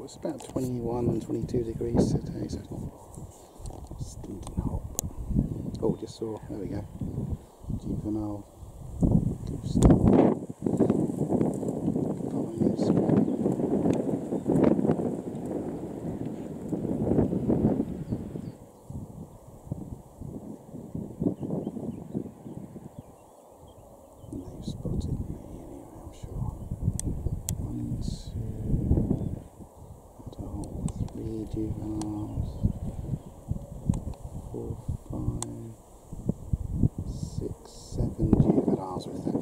it's about 21, 22 degrees today, so it's not stinking hot. But, oh, just saw, there we go, juvenile goose. They've spotted me anyway, I'm sure. 1, 2, 3 juveniles, 4, 5, 6, 7 juveniles with them.